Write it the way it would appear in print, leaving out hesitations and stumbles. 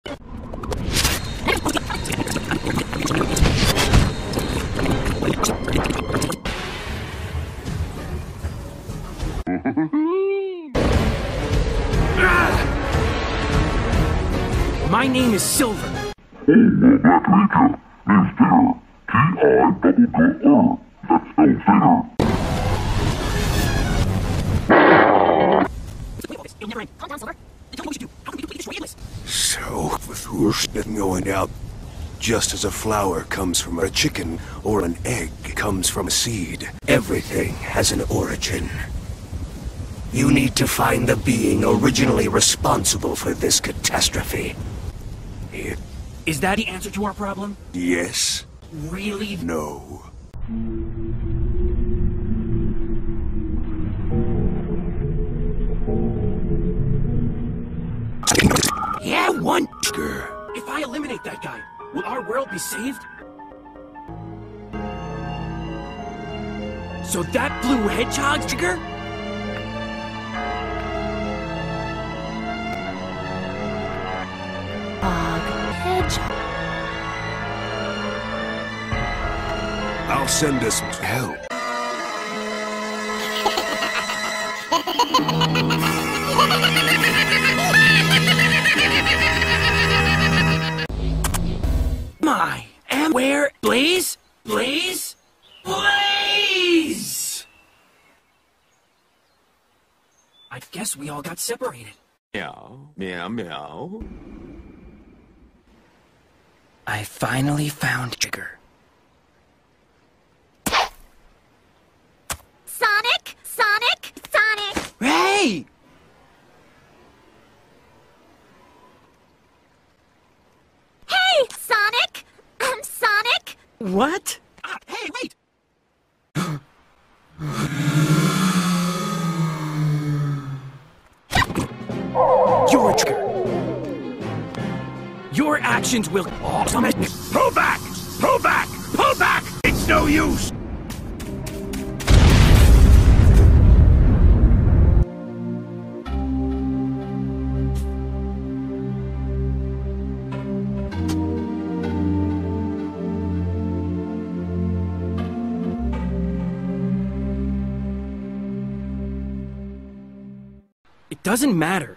My name is Silver. Oh, no, that creature. Name's Tigger. T-I-double-G-R. That's spelled Tigger. You'll never end. Calm down, Silver. Tell me what you do. How can we completely destroy Iblis? So, with who's been going out, just as a flower comes from a chicken or an egg comes from a seed, everything has an origin. You need to find the being originally responsible for this catastrophe. Is that the answer to our problem? Yes. Really? No. Yeah, one! Tigger. If I eliminate that guy, will our world be saved? So that blue hedgehog's Tigger? Hedgehog. I'll send us help. And where? Blaze? Blaze? Blaze! I guess we all got separated. Meow, meow, meow. I finally found Tigger. Sonic! Sonic! Sonic! Hey! Hey, Sonic! I'm Sonic! What? Hey, wait! You're a Tigger. Your actions will... Pull back! Pull back! Pull back! It's no use! It doesn't matter.